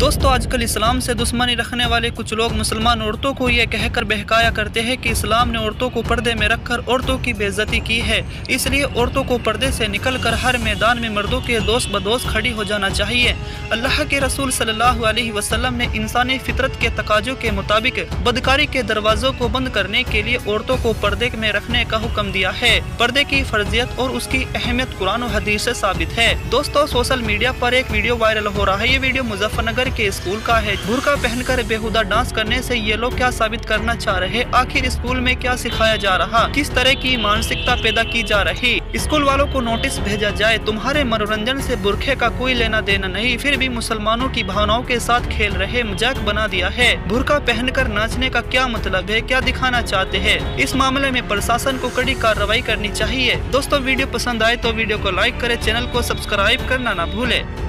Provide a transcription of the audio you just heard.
दोस्तों, आजकल इस्लाम से दुश्मनी रखने वाले कुछ लोग मुसलमान औरतों को ये कहकर बहकाया करते हैं कि इस्लाम ने औरतों को पर्दे में रखकर औरतों की बेइज्जती की है, इसलिए औरतों को पर्दे से निकलकर हर मैदान में मर्दों के दोस्त बदोस्त खड़ी हो जाना चाहिए। अल्लाह के रसूल सल्लल्लाहु अलैहि वसल्लम ने इंसानी फितरत के तकाजों के मुताबिक बदकारी के दरवाजों को बंद करने के लिए औरतों को पर्दे में रखने का हुक्म दिया है। पर्दे की फर्जियत और उसकी अहमियत कुरान और हदीस से साबित है। दोस्तों, सोशल मीडिया पर एक वीडियो वायरल हो रहा है। ये वीडियो मुजफ्फरनगर के स्कूल का है। बुर्का पहनकर बेहुदा डांस करने से ये लोग क्या साबित करना चाह रहे? आखिर स्कूल में क्या सिखाया जा रहा? किस तरह की मानसिकता पैदा की जा रही? स्कूल वालों को नोटिस भेजा जाए, तुम्हारे मनोरंजन से बुरखे का कोई लेना देना नहीं, फिर भी मुसलमानों की भावनाओं के साथ खेल रहे, मजाक बना दिया है। बुर्का पहनकर नाचने का क्या मतलब है? क्या दिखाना चाहते हैं? इस मामले में प्रशासन को कड़ी कार्रवाई करनी चाहिए। दोस्तों, वीडियो पसंद आए तो वीडियो को लाइक करें, चैनल को सब्सक्राइब करना ना भूले।